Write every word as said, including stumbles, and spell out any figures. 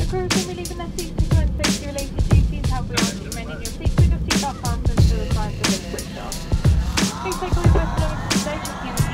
The crew will be leaving their seats to commence safety-related duties. However, we ask that you remain in your seats with your seatbelt fastened until the signs have been switched off. Please take all your personal belongings to the stage.